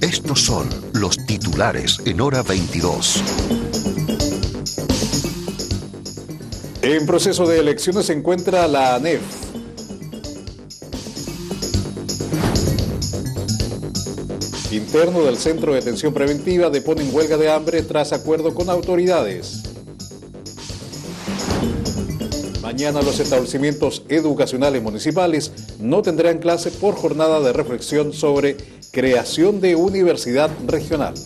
Estos son los titulares en hora 22. En proceso de elecciones se encuentra la ANEF. Interno del Centro de Detención Preventiva deponen huelga de hambre tras acuerdo con autoridades. Mañana los establecimientos educacionales municipales no tendrán clase por jornada de reflexión sobre creación de universidad regional.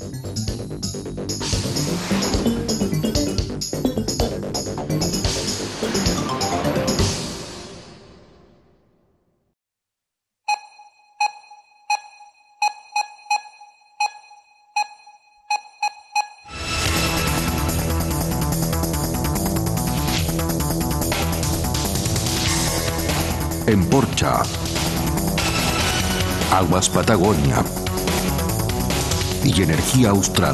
En Porcha, Aguas Patagonia y Energía Austral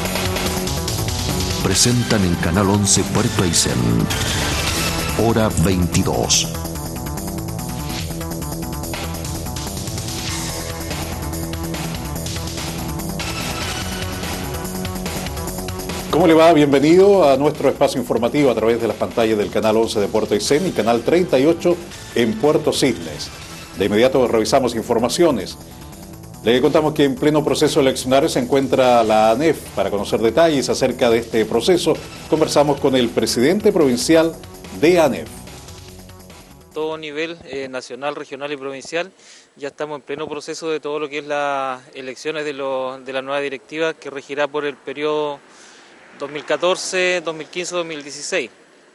presentan en Canal 11 Puerto Aysén, hora 22. ¿Cómo le va? Bienvenido a nuestro espacio informativo a través de las pantallas del Canal 11 de Puerto Aysén y Canal 38 en Puerto Cisnes. De inmediato revisamos informaciones. Le contamos que en pleno proceso eleccionario se encuentra la ANEF. Para conocer detalles acerca de este proceso, conversamos con el presidente provincial de ANEF. Todo nivel, nacional, regional y provincial, ya estamos en pleno proceso de todo lo que es las elecciones de la nueva directiva que regirá por el periodo 2014, 2015, 2016.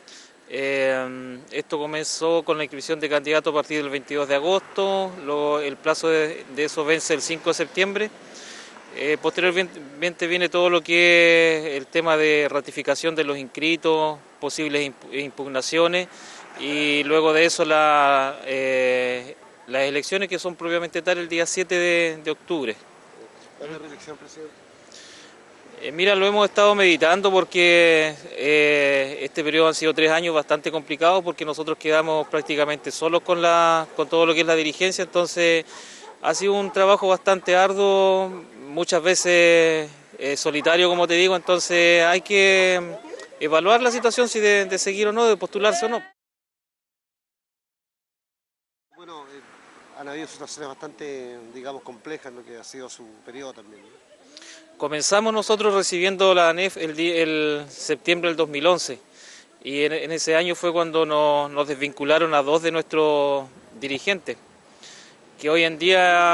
Esto comenzó con la inscripción de candidatos a partir del 22 de agosto, el plazo de eso vence el 5 de septiembre. Posteriormente viene todo lo que es el tema de ratificación de los inscritos, posibles impugnaciones y luego de eso las elecciones que son propiamente tal el día 7 de octubre. ¿Cuál es la reelección, presidente? Mira, lo hemos estado meditando porque este periodo han sido 3 años bastante complicados porque nosotros quedamos prácticamente solos con todo lo que es la dirigencia, entonces ha sido un trabajo bastante arduo, muchas veces solitario, como te digo, entonces hay que evaluar la situación si de seguir o no, de postularse o no. Bueno, han habido situaciones bastante, digamos, complejas en lo que ha sido su periodo también, ¿no? Comenzamos nosotros recibiendo la ANEF el septiembre del 2011 y en ese año fue cuando nos desvincularon a 2 de nuestros dirigentes, que hoy en día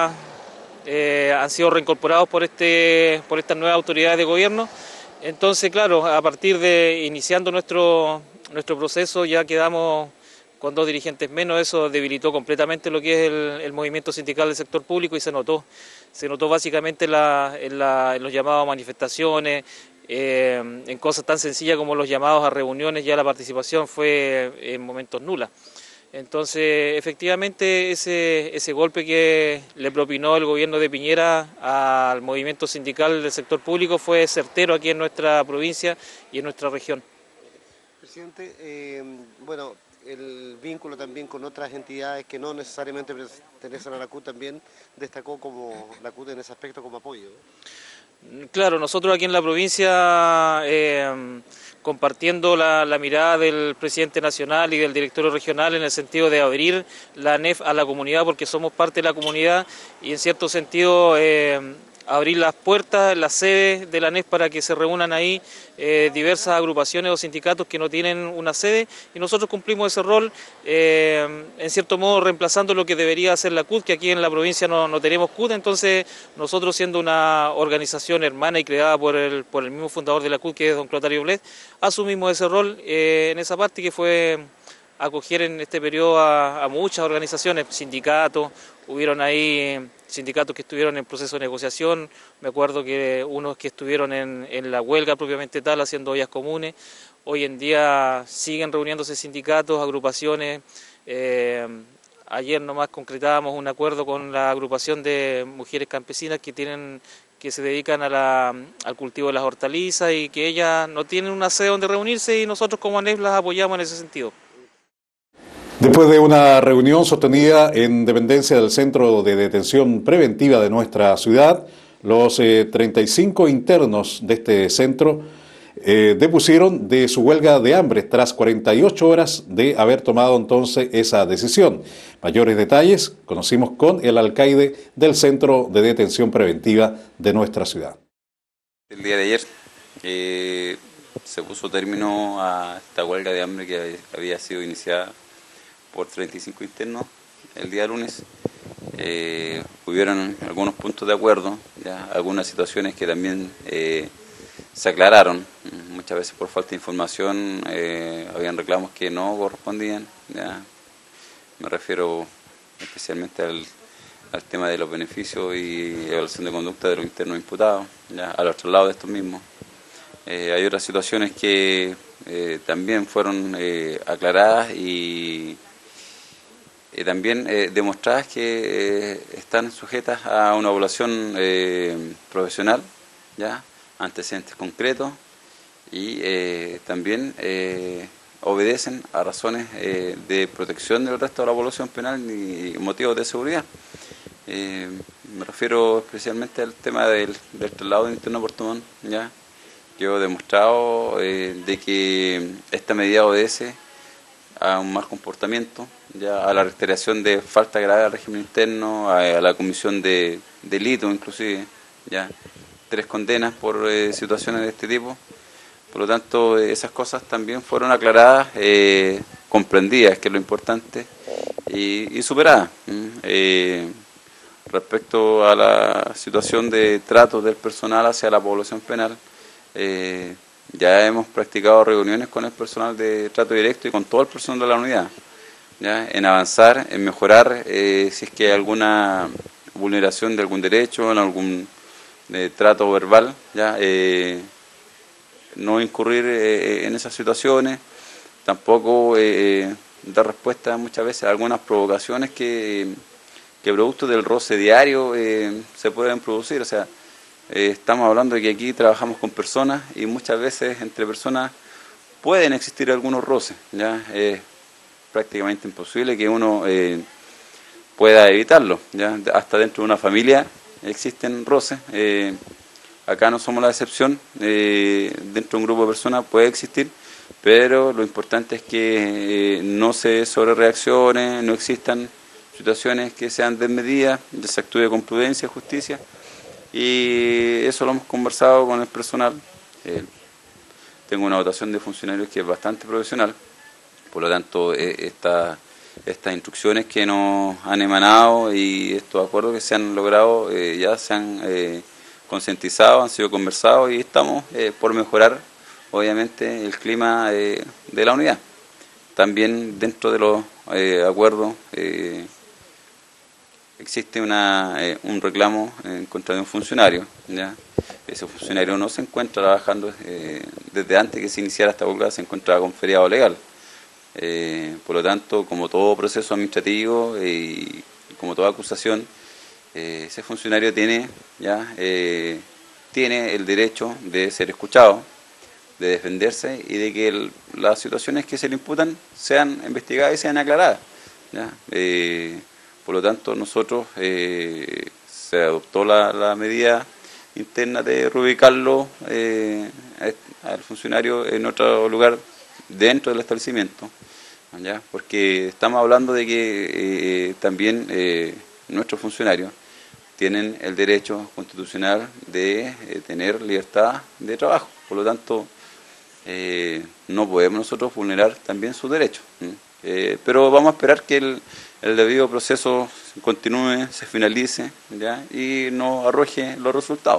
han sido reincorporados por estas nuevas autoridades de gobierno. Entonces, claro, a partir de iniciando nuestro proceso ya quedamos con 2 dirigentes menos, eso debilitó completamente lo que es el movimiento sindical del sector público y se notó básicamente en los llamados a manifestaciones, en cosas tan sencillas como los llamados a reuniones, ya la participación fue en momentos nula. Entonces, efectivamente, ese golpe que le propinó el gobierno de Piñera al movimiento sindical del sector público fue certero aquí en nuestra provincia y en nuestra región. Presidente, bueno, el vínculo también con otras entidades que no necesariamente pertenecen a la CUT también destacó como la CUT en ese aspecto como apoyo, ¿no? Claro, nosotros aquí en la provincia, compartiendo la mirada del presidente nacional y del directorio regional en el sentido de abrir la ANEF a la comunidad porque somos parte de la comunidad y en cierto sentido abrir las puertas, las sedes de la ANEF para que se reúnan ahí diversas agrupaciones o sindicatos que no tienen una sede y nosotros cumplimos ese rol, en cierto modo reemplazando lo que debería hacer la CUT, que aquí en la provincia no tenemos CUT, entonces nosotros siendo una organización hermana y creada por el mismo fundador de la CUT, que es don Clotario Bled, asumimos ese rol en esa parte que fue acoger en este periodo a muchas organizaciones, sindicatos, hubieron ahí sindicatos que estuvieron en proceso de negociación, me acuerdo que unos que estuvieron en la huelga propiamente tal, haciendo ollas comunes, hoy en día siguen reuniéndose sindicatos, agrupaciones, ayer nomás concretábamos un acuerdo con la agrupación de mujeres campesinas que se dedican al cultivo de las hortalizas y que ellas no tienen una sede donde reunirse y nosotros como ANEF las apoyamos en ese sentido. Después de una reunión sostenida en dependencia del Centro de Detención Preventiva de nuestra ciudad, Los 35 internos de este centro depusieron de su huelga de hambre tras 48 horas de haber tomado entonces esa decisión. Mayores detalles conocimos con el alcaide del Centro de Detención Preventiva de nuestra ciudad. El día de ayer se puso término a esta huelga de hambre que había sido iniciada por 35 internos el día lunes. Hubieron algunos puntos de acuerdo, ya algunas situaciones que también se aclararon, muchas veces por falta de información habían reclamos que no correspondían, ya. Me refiero especialmente al tema de los beneficios y evaluación de conducta de los internos imputados, ya, a los traslados de estos mismos. Hay otras situaciones que también fueron aclaradas y también demostradas que están sujetas a una evaluación profesional, ya, antecedentes concretos y también obedecen a razones de protección del resto de la población penal y motivos de seguridad. Me refiero especialmente al tema del traslado de interno a Puerto Montt, ya. Yo he demostrado de que esta medida obedece a un mal comportamiento, ya, a la reiteración de falta grave al régimen interno, a la comisión de delitos inclusive, ya, 3 condenas por situaciones de este tipo. Por lo tanto, esas cosas también fueron aclaradas, comprendidas, que es lo importante, y superadas. Respecto a la situación de trato del personal hacia la población penal, ya hemos practicado reuniones con el personal de trato directo y con todo el personal de la unidad, ya, en avanzar, en mejorar si es que hay alguna vulneración de algún derecho, en algún trato verbal, ya, no incurrir en esas situaciones, tampoco dar respuesta muchas veces a algunas provocaciones que producto del roce diario se pueden producir. O sea, estamos hablando de que aquí trabajamos con personas y muchas veces entre personas pueden existir algunos roces, ya. Es prácticamente imposible que uno pueda evitarlo, ya. Hasta dentro de una familia existen roces. Acá no somos la excepción, dentro de un grupo de personas puede existir, pero lo importante es que no se sobrereaccione, no existan situaciones que sean desmedidas, se actúe con prudencia, justicia, y eso lo hemos conversado con el personal. Tengo una dotación de funcionarios que es bastante profesional, por lo tanto estas instrucciones que nos han emanado y estos acuerdos que se han logrado ya se han concientizados, han sido conversados y estamos por mejorar obviamente el clima de la unidad. También dentro de los acuerdos existe un reclamo en contra de un funcionario, ¿ya? Ese funcionario no se encuentra trabajando desde antes que se iniciara esta huelga, se encontraba con feriado legal. Por lo tanto, como todo proceso administrativo y como toda acusación, ese funcionario tiene el derecho de ser escuchado, de defenderse y de que las situaciones que se le imputan sean investigadas y sean aclaradas, ¿ya? Por lo tanto, nosotros se adoptó la medida interna de reubicarlo al funcionario en otro lugar dentro del establecimiento, ¿ya? Porque estamos hablando de que también nuestros funcionarios tienen el derecho constitucional de tener libertad de trabajo. Por lo tanto, no podemos nosotros vulnerar también sus derechos. Pero vamos a esperar que el debido proceso continúe, se finalice, ¿ya? Y nos arroje los resultados.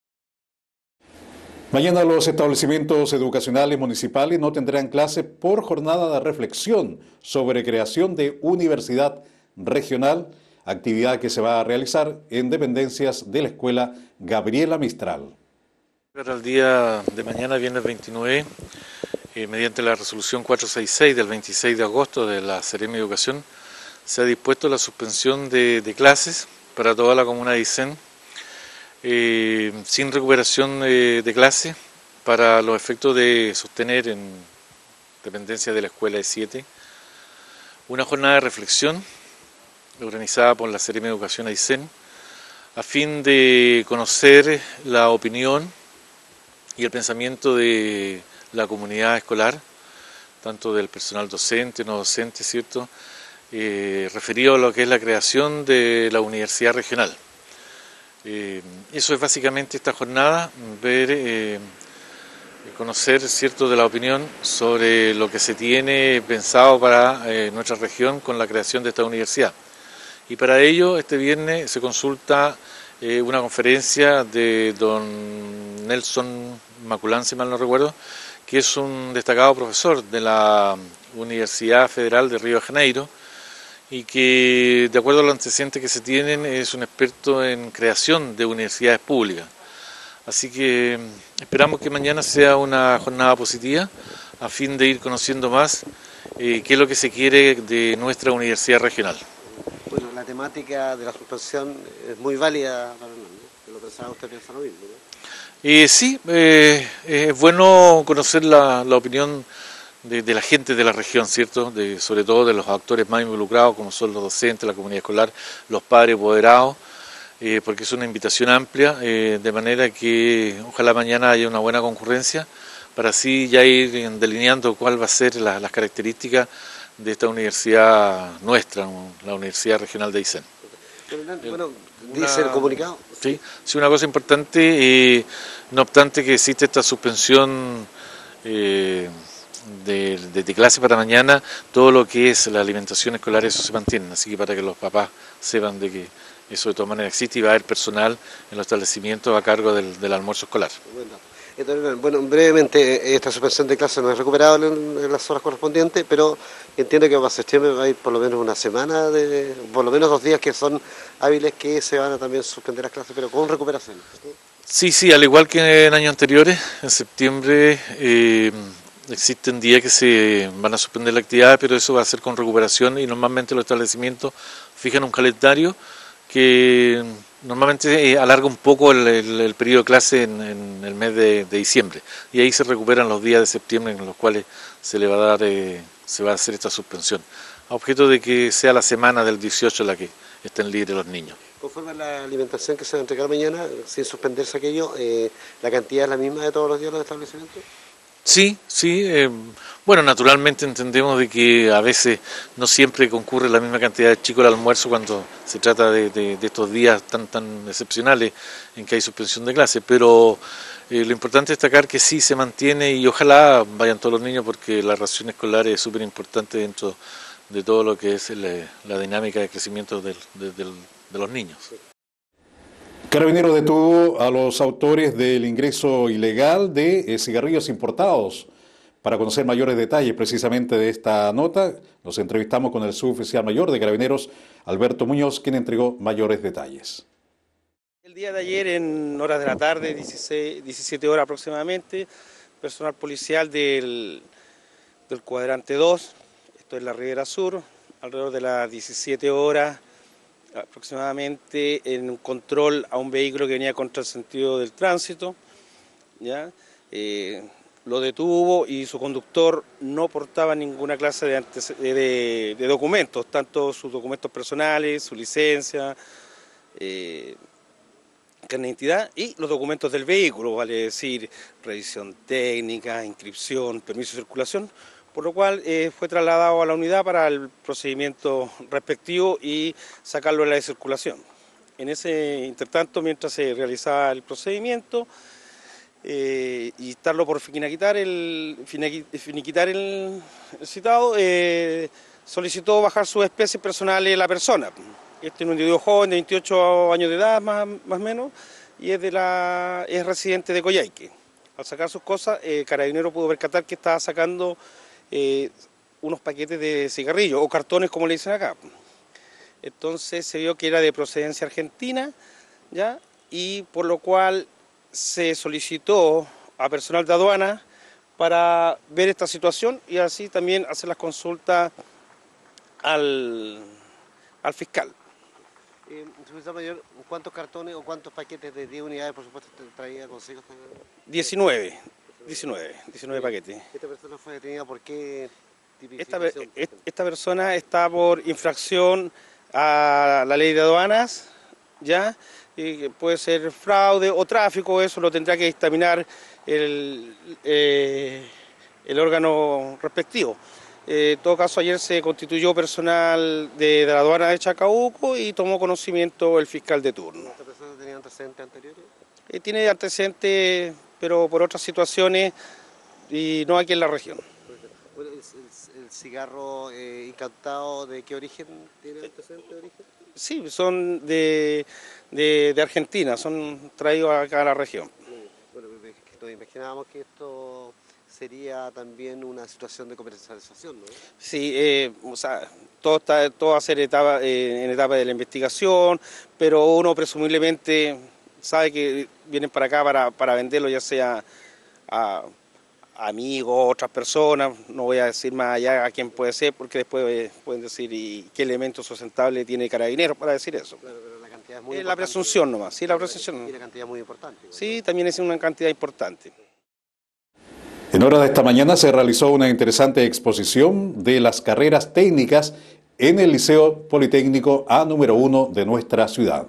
Mañana los establecimientos educacionales municipales no tendrán clase por jornada de reflexión sobre creación de universidad regional, actividad que se va a realizar en dependencias de la Escuela Gabriela Mistral. Para el día de mañana, viernes 29, mediante la resolución 466 del 26 de agosto de la Seremi de Educación, se ha dispuesto la suspensión de clases para toda la comuna de Aysén, sin recuperación de clase para los efectos de sostener en dependencia de la Escuela E7 una jornada de reflexión organizada por la Seremi de Educación Aysén, a fin de conocer la opinión y el pensamiento de la comunidad escolar, tanto del personal docente, no docente, ¿cierto?, referido a lo que es la creación de la universidad regional. Eso es básicamente esta jornada, ver, conocer, ¿cierto?, de la opinión sobre lo que se tiene pensado para nuestra región con la creación de esta universidad. Y para ello, este viernes se consulta una conferencia de don Nelson Maculán, si mal no recuerdo, que es un destacado profesor de la Universidad Federal de Río de Janeiro, y que, de acuerdo a los antecedentes que se tienen, es un experto en creación de universidades públicas. Así que esperamos que mañana sea una jornada positiva, a fin de ir conociendo más qué es lo que se quiere de nuestra universidad regional. Bueno, la temática de la suspensión es muy válida para nosotros, ¿no? Lo pensaba, usted piensa lo mismo, ¿no? Sí, es bueno conocer la opinión de la gente de la región, ¿cierto? Sobre todo de los actores más involucrados, como son los docentes, la comunidad escolar, los padres apoderados, porque es una invitación amplia, de manera que ojalá mañana haya una buena concurrencia, para así ya ir delineando cuál va a ser las características de esta universidad nuestra, la Universidad Regional de Aysén. Bueno, dice el comunicado. Sí, una cosa importante, no obstante que existe esta suspensión de clase para mañana, todo lo que es la alimentación escolar, eso se mantiene, así que para que los papás sepan de que eso de todas maneras existe, y va a haber personal en los establecimientos a cargo del almuerzo escolar. Bueno, brevemente, esta suspensión de clase no es recuperable en las horas correspondientes, pero entiendo que para septiembre va a ir por lo menos una semana, por lo menos 2 días que son hábiles, que se van a también suspender las clases, pero con recuperación. Sí, al igual que en años anteriores, en septiembre existen días que se van a suspender la actividad, pero eso va a ser con recuperación, y normalmente los establecimientos fijan un calendario que normalmente alarga un poco el periodo de clase en el mes de diciembre, y ahí se recuperan los días de septiembre en los cuales se le va a dar, se va a hacer esta suspensión, a objeto de que sea la semana del 18 la que estén libres los niños. Conforme a la alimentación que se va a entregar mañana, sin suspenderse aquello, ¿la cantidad es la misma de todos los días en los establecimientos? Sí, bueno, naturalmente entendemos de que a veces no siempre concurre la misma cantidad de chicos al almuerzo cuando se trata de estos días tan excepcionales en que hay suspensión de clase, pero lo importante es destacar que sí se mantiene, y ojalá vayan todos los niños, porque la ración escolar es súper importante dentro de todo lo que es la dinámica de crecimiento de los niños. Carabineros detuvo a los autores del ingreso ilegal de cigarrillos importados. Para conocer mayores detalles precisamente de esta nota, nos entrevistamos con el suboficial mayor de Carabineros, Alberto Muñoz, quien entregó mayores detalles. El día de ayer, en horas de la tarde, 17 horas aproximadamente, personal policial del cuadrante 2, esto es la Ribera Sur, alrededor de las 17 horas, aproximadamente, en un control a un vehículo que venía contra el sentido del tránsito, ¿ya? Lo detuvo, y su conductor no portaba ninguna clase de documentos, tanto sus documentos personales, su licencia, carnet de identidad, y los documentos del vehículo, vale decir, revisión técnica, inscripción, permiso de circulación, por lo cual fue trasladado a la unidad para el procedimiento respectivo y sacarlo de la circulación. En ese intertanto, mientras se realizaba el procedimiento, y estarlo por finiquitar el citado, solicitó bajar sus especies personales la persona. Este es un individuo joven de 28 años de edad, más o menos, y es residente de Coyhaique. Al sacar sus cosas, Carabinero pudo percatar que estaba sacando unos paquetes de cigarrillos, o cartones como le dicen acá. Entonces se vio que era de procedencia argentina, ¿ya? Y por lo cual se solicitó a personal de aduana para ver esta situación, y así también hacer las consultas al fiscal. Señor Mayor, ¿cuántos cartones o cuántos paquetes de 10 unidades, por supuesto, traía consigo? 19 paquetes. ¿Esta persona fue detenida por qué tipificación? Esta persona está por infracción a la ley de aduanas, ¿ya? Que puede ser fraude o tráfico, eso lo tendrá que dictaminar el órgano respectivo. En todo caso, ayer se constituyó personal de la aduana de Chacabuco y tomó conocimiento el fiscal de turno. ¿Esta persona tenía antecedentes anteriores? Tiene antecedentes, pero por otras situaciones y no aquí en la región. Bueno, el cigarro incautado, ¿de qué origen tiene antecedentes de origen? Sí, son de Argentina, son traídos acá a la región. Bueno, nos imaginábamos que esto sería también una situación de comercialización, ¿no? Sí, o sea, todo va a ser en etapa de la investigación, pero uno presumiblemente sabe que vienen para acá para venderlo, ya sea a amigos, otras personas, no voy a decir más allá a quién puede ser, porque después pueden decir y qué elemento sustentable tiene Carabineros para decir eso. Claro, pero la cantidad es muy importante. La presunción nomás, sí, la presunción. Y la cantidad es muy importante. Sí, también es una cantidad importante. En horas de esta mañana se realizó una interesante exposición de las carreras técnicas en el Liceo Politécnico A número 1 de nuestra ciudad.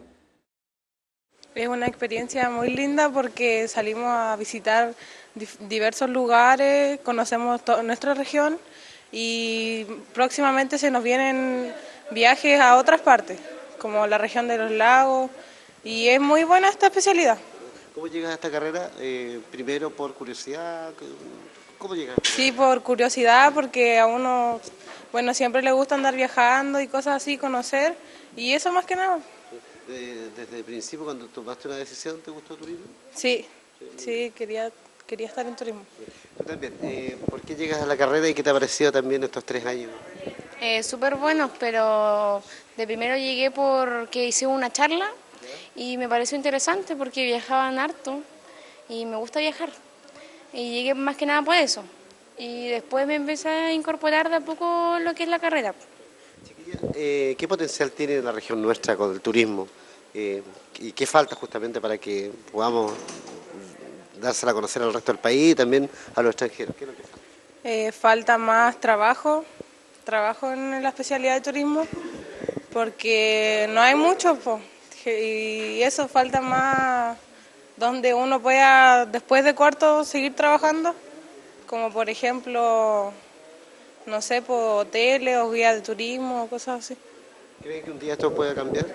Es una experiencia muy linda porque salimos a visitar diversos lugares, conocemos nuestra región y próximamente se nos vienen viajes a otras partes, como la región de los lagos, y es muy buena esta especialidad. ¿Cómo llegas a esta carrera? Primero por curiosidad, ¿cómo llegas? Sí, por curiosidad, porque a uno, bueno, siempre le gusta andar viajando y cosas así, conocer, y eso más que nada. ¿Desde el principio, cuando tomaste una decisión, te gustó el turismo? Sí, quería estar en turismo. Tú también. ¿Por qué llegas a la carrera y qué te ha parecido también estos 3 años? Súper buenos, pero de primero llegué porque hice una charla y me pareció interesante porque viajaban harto y me gusta viajar. Y llegué más que nada por eso. Y después me empecé a incorporar de a poco lo que es la carrera. Chiquilla, ¿qué potencial tiene la región nuestra con el turismo? ¿Y qué falta justamente para que podamos dársela a conocer al resto del país y también a los extranjeros? ¿Qué es lo que falta? Falta más trabajo en la especialidad de turismo, porque no hay mucho, y eso falta más donde uno pueda después de cuarto seguir trabajando, como por ejemplo, no sé, por hoteles o guías de turismo o cosas así. ¿Cree que un día esto pueda cambiar?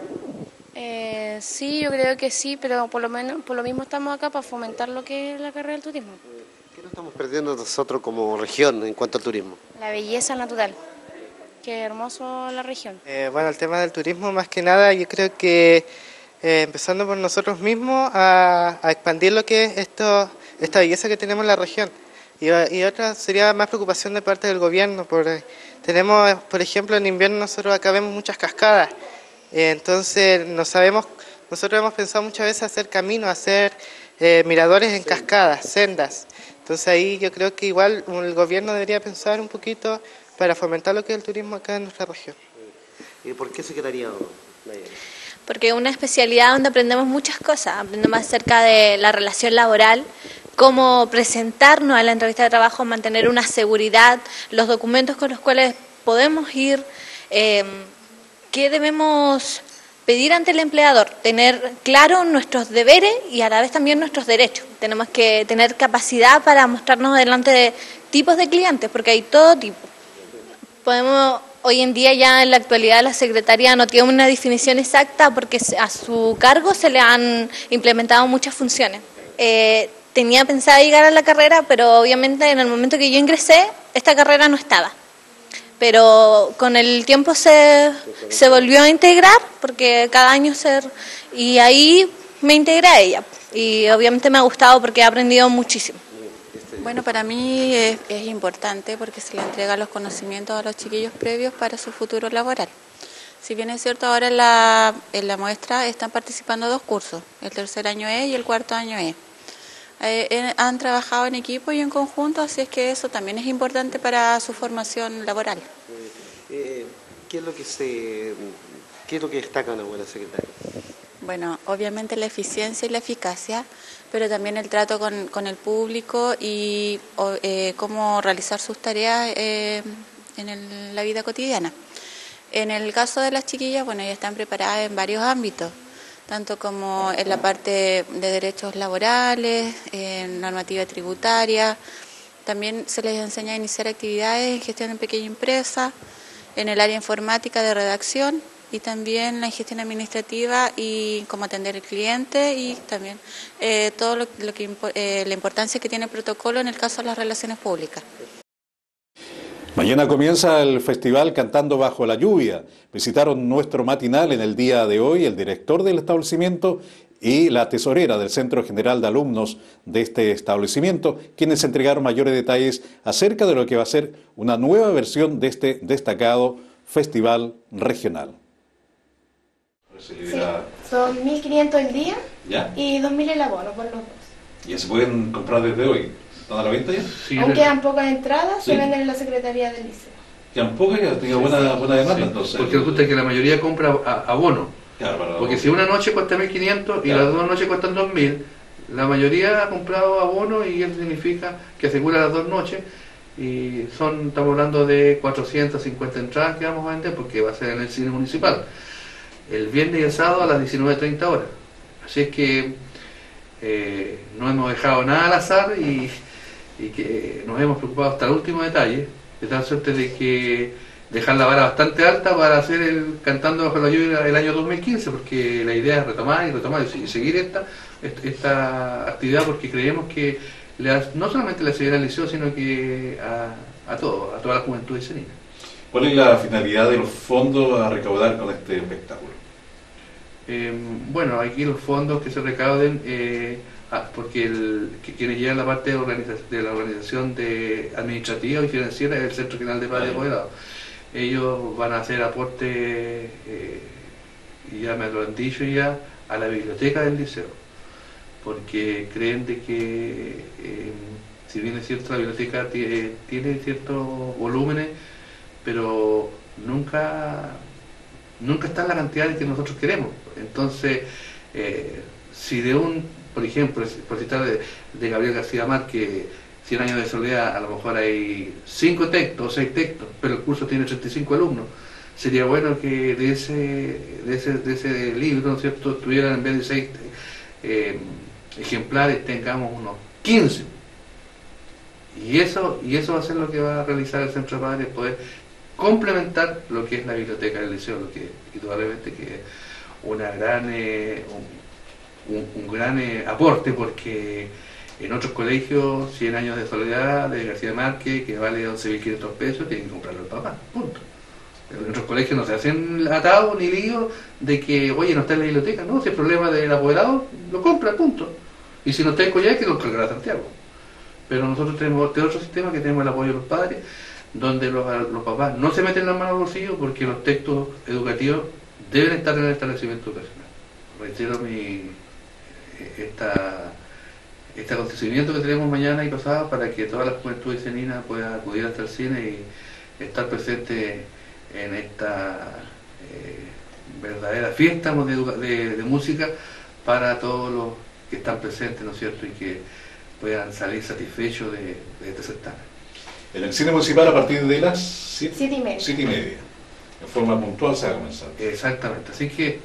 Sí, yo creo que sí, pero por lo mismo estamos acá para fomentar lo que es la carrera del turismo. ¿Qué nos estamos perdiendo nosotros como región en cuanto al turismo? La belleza natural. Qué hermoso la región. Bueno, el tema del turismo, más que nada, yo creo que empezando por nosotros mismos a expandir lo que es esta belleza que tenemos en la región. Y otra sería más preocupación de parte del gobierno. Tenemos, por ejemplo, en invierno nosotros acá vemos muchas cascadas. Entonces, nosotros hemos pensado muchas veces hacer caminos, hacer miradores en cascadas, sendas. Entonces ahí yo creo que igual el gobierno debería pensar un poquito para fomentar lo que es el turismo acá en nuestra región. ¿Y por qué secretariado? Porque es una especialidad donde aprendemos muchas cosas, aprendemos acerca de la relación laboral, cómo presentarnos a la entrevista de trabajo, mantener una seguridad, los documentos con los cuales podemos ir, qué debemos pedir ante el empleador, tener claro nuestros deberes y a la vez también nuestros derechos. Tenemos que tener capacidad para mostrarnos delante de tipos de clientes, porque hay todo tipo. Hoy en día ya en la actualidad la secretaria no tiene una definición exacta porque a su cargo se le han implementado muchas funciones. Tenía pensada llegar a la carrera, pero obviamente en el momento que yo ingresé, esta carrera no estaba. Pero con el tiempo se volvió a integrar, porque cada año y ahí me integré a ella. Y obviamente me ha gustado porque he aprendido muchísimo. Bueno, para mí es importante porque se le entrega los conocimientos a los chiquillos previos para su futuro laboral. Si bien es cierto, ahora en la muestra están participando 2 cursos, el tercer año E y el cuarto año E. Han trabajado en equipo y en conjunto, así es que eso también es importante para su formación laboral. ¿Qué es lo que destaca una buena secretaria? Bueno, obviamente la eficiencia y la eficacia, pero también el trato con el público y cómo realizar sus tareas en la vida cotidiana. En el caso de las chiquillas, bueno, ellas están preparadas en varios ámbitos, tanto como en la parte de derechos laborales, en normativa tributaria. También se les enseña a iniciar actividades en gestión en pequeña empresa, en el área informática de redacción y también la gestión administrativa y cómo atender al cliente y también todo lo que la importancia que tiene el protocolo en el caso de las relaciones públicas. Mañana comienza el festival Cantando Bajo la Lluvia. Visitaron nuestro matinal en el día de hoy el director del establecimiento y la tesorera del Centro General de Alumnos de este establecimiento, quienes entregaron mayores detalles acerca de lo que va a ser una nueva versión de este destacado festival regional. Sí, son 1.500 el día. ¿Ya? Y 2.000 el abono por los dos. ¿Ya se pueden comprar desde hoy? ¿Están a la venta ya? Sí, aún quedan pocas entradas, ¿sí? Se venden en la Secretaría del Liceo. ¿Quedan pocas? Ya tengo buena demanda, sí, entonces. Porque resulta que la mayoría compra abono. Claro, porque si una noche cuesta 1.500 y las dos noches cuestan 2.000, la mayoría ha comprado abono y eso significa que asegura las dos noches y estamos hablando de 450 entradas que vamos a vender porque va a ser en el cine municipal. El viernes y el sábado a las 19:30 horas. Así es que no hemos dejado nada al azar y que nos hemos preocupado hasta el último detalle, de tal suerte de que dejar la vara bastante alta para hacer el Cantando Bajo la Lluvia el año 2015, porque la idea es retomar y seguir esta actividad, porque creemos que no solamente le sirve al liceo, sino que a toda la juventud isenina. ¿Cuál es la finalidad de los fondos a recaudar con este espectáculo? Bueno, aquí los fondos que se recauden, porque quienes llevan la parte de la organización administrativa y financiera es el Centro General de Padres y Apoderados. Ellos van a hacer aporte, y ya me lo han dicho ya, a la biblioteca del liceo, porque creen de que, si bien es cierto, la biblioteca tiene ciertos volúmenes, pero nunca está en la cantidad que nosotros queremos. Entonces, si por ejemplo, por citar de Gabriel García Márquez, 100 años de soledad, a lo mejor hay 5 textos o 6 textos, pero el curso tiene 35 alumnos. Sería bueno que de ese libro, ¿no es cierto?, tuvieran en vez de 6 ejemplares, tengamos unos 15. Y eso va a ser lo que va a realizar el Centro de Padres, poder complementar lo que es la biblioteca del liceo, lo que indudablemente que es un gran aporte, porque en otros colegios 100 años de soledad de García Márquez, que vale 11.500 pesos, tienen que comprarlo el papá, punto. En otros colegios no se hacen atados ni líos de que, oye, no está en la biblioteca, no, si el problema del apoderado, lo compra, punto. Y si no está en Coyhaique, que lo cargará a Santiago. Pero nosotros tenemos otro sistema, que tenemos el apoyo de los padres, donde los papás no se meten las manos al bolsillo, porque los textos educativos deben estar en el establecimiento educacional. Reitero este acontecimiento que tenemos mañana y pasado, para que toda la juventud isenina pueda acudir hasta el cine y estar presente en esta verdadera fiesta de música para todos los que están presentes, ¿no es cierto?, y que puedan salir satisfechos de este certamen. En el cine municipal, a partir de las 7:30. 7:30. En forma puntual se va a comenzar. Exactamente, así que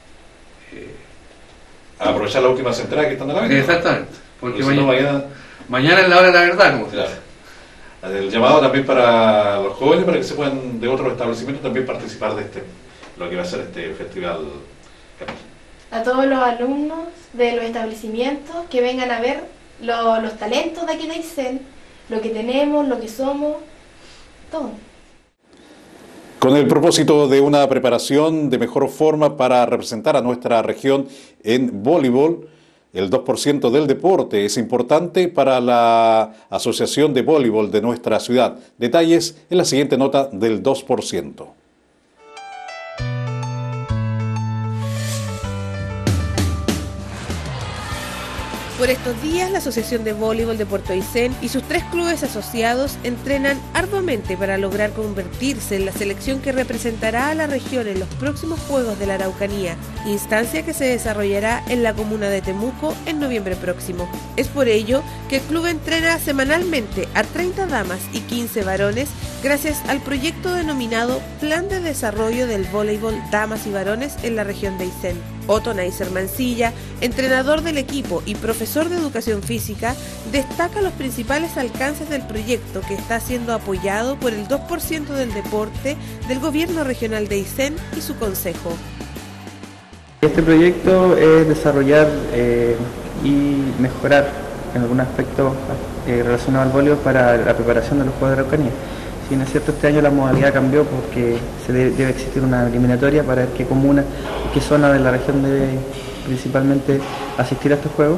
a aprovechar las últimas entradas que están a la venta. Exactamente, porque mañana es la hora de la verdad, como se dice. El llamado también para los jóvenes, para que se puedan de otros establecimientos también participar de lo que va a ser este festival. A todos los alumnos de los establecimientos que vengan a ver los talentos de aquí de Aysén, lo que tenemos, lo que somos, todo. Con el propósito de una preparación de mejor forma para representar a nuestra región en voleibol, el 2% del deporte es importante para la Asociación de Voleibol de nuestra ciudad. Detalles en la siguiente nota del 2%. Por estos días, la Asociación de Voleibol de Puerto Aysén y sus 3 clubes asociados entrenan arduamente para lograr convertirse en la selección que representará a la región en los próximos Juegos de la Araucanía, instancia que se desarrollará en la comuna de Temuco en noviembre próximo. Es por ello que el club entrena semanalmente a 30 damas y 15 varones gracias al proyecto denominado Plan de Desarrollo del Voleibol Damas y Varones en la región de Aysén. Otto Neiser Mancilla, entrenador del equipo y profesor de educación física, destaca los principales alcances del proyecto, que está siendo apoyado por el 2% del deporte del gobierno regional de Aysén y su consejo. Este proyecto es desarrollar y mejorar en algún aspecto relacionado al voleibol para la preparación de los Juegos de Araucanía. Si bien es cierto, este año la modalidad cambió porque debe existir una eliminatoria para ver qué comuna, qué zona de la región debe principalmente asistir a estos Juegos.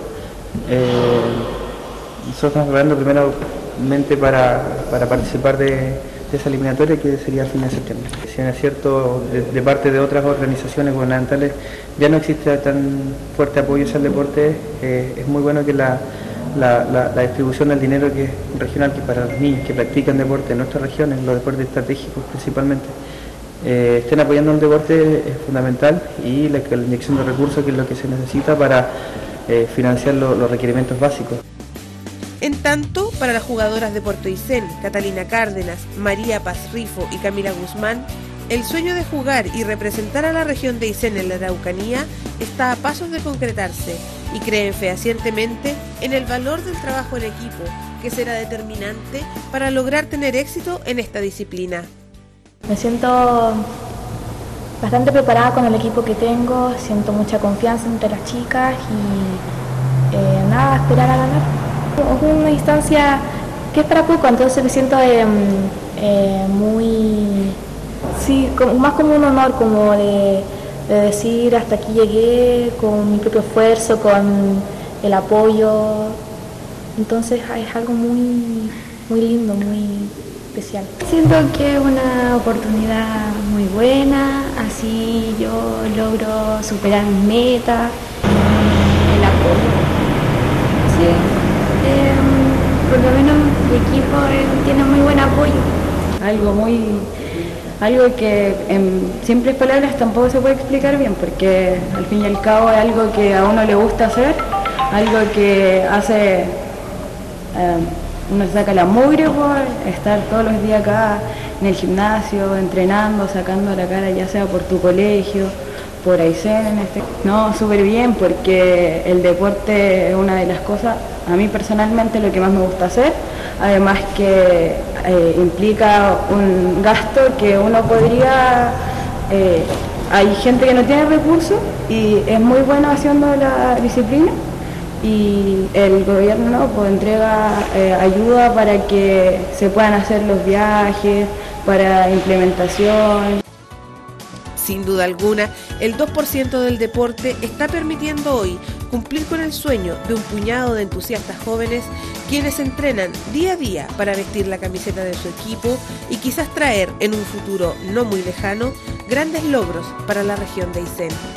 Nosotros estamos preparando primeramente para participar de esa eliminatoria, que sería a fines de septiembre. Si bien es cierto, de parte de otras organizaciones gubernamentales ya no existe tan fuerte apoyo hacia el deporte, es muy bueno que la distribución del dinero que es regional, que para los niños que practican deporte en nuestras regiones, los deportes estratégicos principalmente, estén apoyando el deporte es fundamental, y la inyección de recursos, que es lo que se necesita para financiar los requerimientos básicos. En tanto, para las jugadoras de Puerto Aysén, Catalina Cárdenas, María Paz Rifo y Camila Guzmán, el sueño de jugar y representar a la región de Aysén en la Araucanía está a pasos de concretarse, y creen fehacientemente en el valor del trabajo en equipo, que será determinante para lograr tener éxito en esta disciplina. Me siento bastante preparada con el equipo que tengo, siento mucha confianza entre las chicas y nada, esperar a ganar. Es una instancia que es para poco, entonces me siento más como un honor, como de decir hasta aquí llegué con mi propio esfuerzo, con el apoyo. Entonces es algo muy, muy lindo, muy especial. Siento que es una oportunidad muy buena, así yo logro superar mis metas, el apoyo. Sí, por lo menos mi equipo tiene muy buen apoyo. Algo que en simples palabras tampoco se puede explicar bien, porque al fin y al cabo es algo que a uno le gusta hacer, algo que hace, uno saca la mugre por estar todos los días acá en el gimnasio, entrenando, sacando la cara, ya sea por tu colegio, por Aysén No, súper bien, porque el deporte es una de las cosas, a mí personalmente, lo que más me gusta hacer, además que implica un gasto que uno podría, hay gente que no tiene recursos y es muy bueno haciendo la disciplina, y el gobierno pues entrega ayuda para que se puedan hacer los viajes, para implementación. Sin duda alguna, el 2% del deporte está permitiendo hoy cumplir con el sueño de un puñado de entusiastas jóvenes, quienes entrenan día a día para vestir la camiseta de su equipo y quizás traer en un futuro no muy lejano grandes logros para la región de Aysén.